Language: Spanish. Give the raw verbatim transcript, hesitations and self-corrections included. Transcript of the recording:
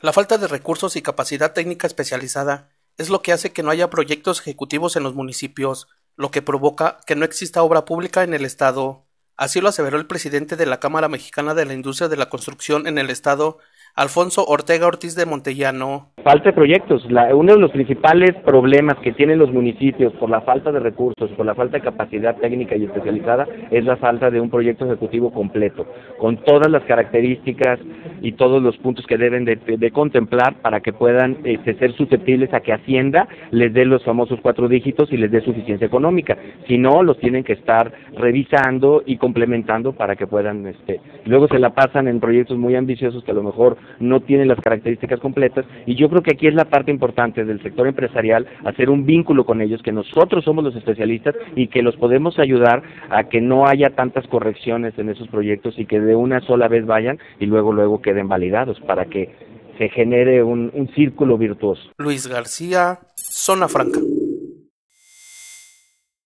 La falta de recursos y capacidad técnica especializada es lo que hace que no haya proyectos ejecutivos en los municipios, lo que provoca que no exista obra pública en el estado. Así lo aseveró el presidente de la Cámara Mexicana de la Industria de la Construcción en el estado, Alfonso Ortega Ortiz de Montellano. Falta de proyectos. La, uno de los principales problemas que tienen los municipios por la falta de recursos, por la falta de capacidad técnica y especializada, es la falta de un proyecto ejecutivo completo, con todas las características y todos los puntos que deben de, de, de contemplar para que puedan este, ser susceptibles a que Hacienda les dé los famosos cuatro dígitos y les dé suficiencia económica. Si no, los tienen que estar revisando y complementando para que puedan, este, luego se la pasan en proyectos muy ambiciosos que a lo mejor no tienen las características completas, y yo creo que aquí es la parte importante del sector empresarial, hacer un vínculo con ellos, que nosotros somos los especialistas y que los podemos ayudar a que no haya tantas correcciones en esos proyectos y que de una sola vez vayan y luego luego queden validados para que se genere un, un círculo virtuoso. Luis García, Zona Franca.